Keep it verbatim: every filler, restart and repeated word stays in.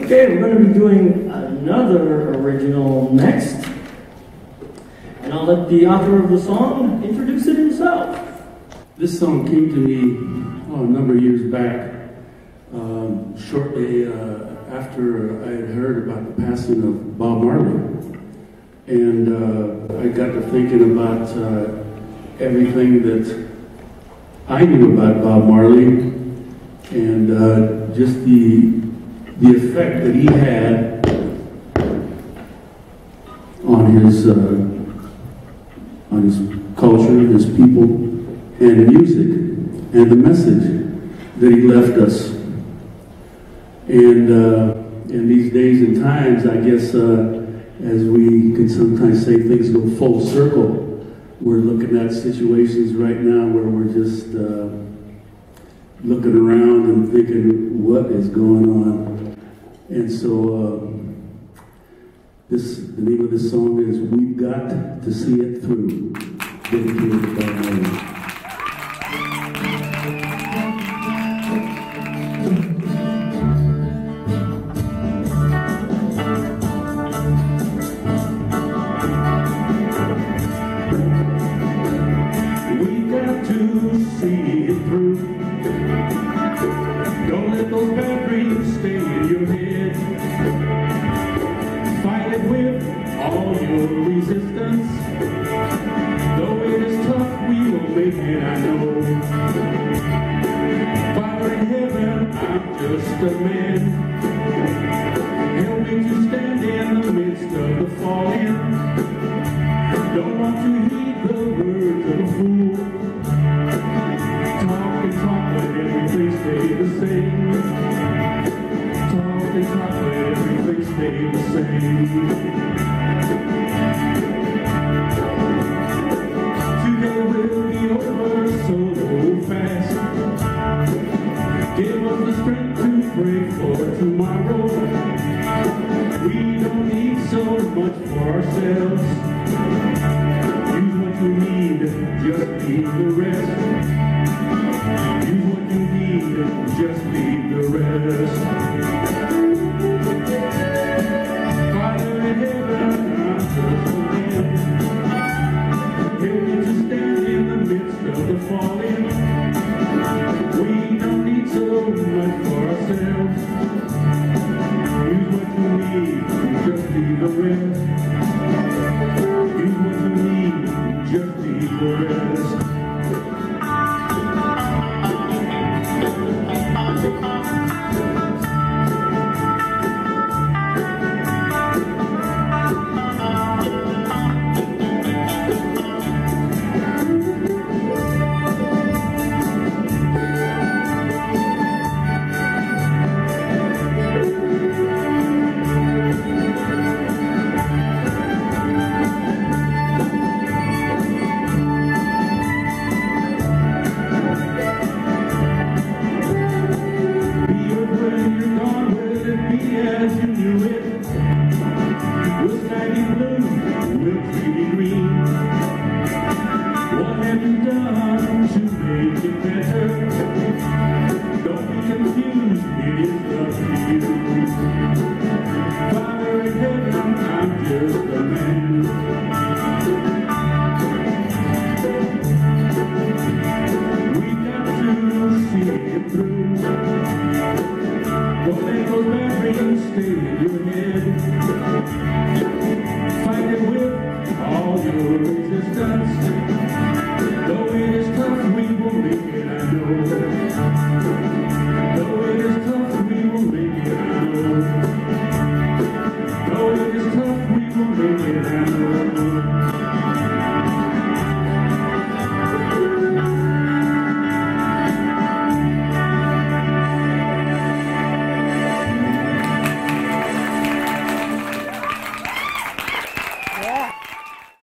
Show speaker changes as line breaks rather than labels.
Okay, we're going to be doing another original next. And I'll let the author of the song introduce it himself.
This song came to me oh, a number of years back, um, shortly uh, after I had heard about the passing of Bob Marley. And uh, I got to thinking about uh, everything that I knew about Bob Marley and uh, just the, the effect that he had on his, uh, on his culture, his people, and music, and the message that he left us. And uh, in these days and times, I guess, uh, as we can sometimes say, things go full circle. We're looking at situations right now where we're just uh, looking around and thinking, what is going on? And so, uh, this the name of this song is "We've Got to See It Through," dedicated to Bob Marley.
Fight it with all your